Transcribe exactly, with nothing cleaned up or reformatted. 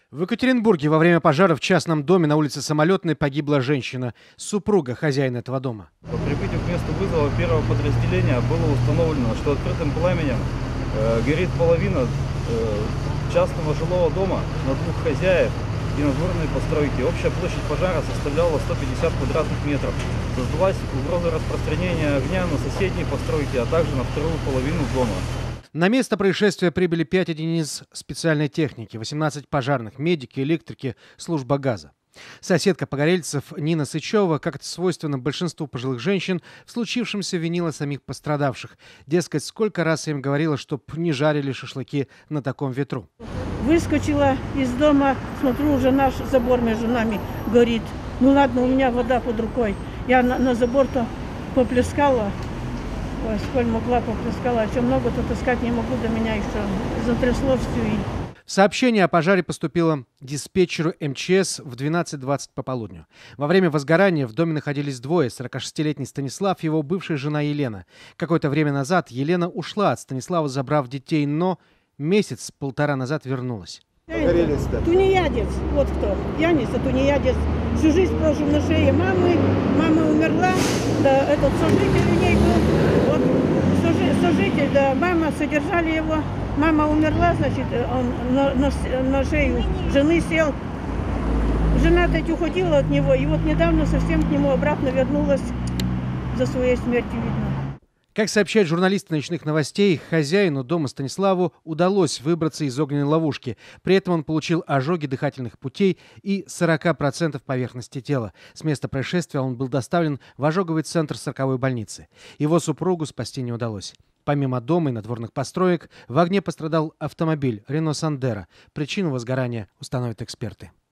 В Екатеринбурге во время пожара в частном доме на улице Самолетной погибла женщина, супруга хозяина этого дома. По прибытию к месту вызова первого подразделения было установлено, что открытым пламенем э, горит половина э, частного жилого дома на двух хозяев и надворные постройки. Общая площадь пожара составляла сто пятьдесят квадратных метров. Создалась угроза распространения огня на соседние постройки, а также на вторую половину дома. На место происшествия прибыли пять единиц специальной техники, восемнадцать пожарных, медики, электрики, служба газа. Соседка погорельцев Нина Сычева, как это свойственно большинству пожилых женщин, в случившемся винила самих пострадавших. Дескать, сколько раз я им говорила, чтоб не жарили шашлыки на таком ветру. Выскочила из дома, смотрю, уже наш забор между нами горит. Ну ладно, у меня вода под рукой. Я на, на забор-то поплескала. Ой, сколь могла поплескала, а что много-то таскать не могу, до меня еще затрясло всю. Сообщение о пожаре поступило диспетчеру эм че эс в двенадцать двадцать по полудню. Во время возгорания в доме находились двое: сорокашестилетний Станислав и его бывшая жена Елена. Какое-то время назад Елена ушла от Станислава, забрав детей, но месяц-полтора назад вернулась. Погорелись-то. Тунеядец, вот кто. Пьяница, тунеядец. Всю жизнь прожил на шее мамы. Мама умерла, да, этот сожитель у ней был. Вот, сожи, сожитель, да, мама, содержали его. Мама умерла, значит, он на, на, на шею жены сел. Жена опять уходила от него, и вот недавно совсем к нему обратно вернулась, за своей смертью, видно. Как сообщают журналисты ночных новостей, хозяину дома Станиславу удалось выбраться из огненной ловушки. При этом он получил ожоги дыхательных путей и сорок процентов поверхности тела. С места происшествия он был доставлен в ожоговый центр сороковой больницы. Его супругу спасти не удалось. Помимо дома и надворных построек, в огне пострадал автомобиль «Рено Сандеро». Причину возгорания установят эксперты.